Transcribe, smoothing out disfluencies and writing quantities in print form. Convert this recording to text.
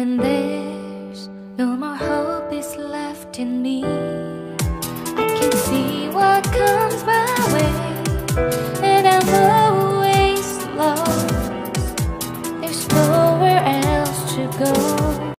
when there's no more hope is left in me. I can see what comes my way, and I'm always lost. There's nowhere else to go.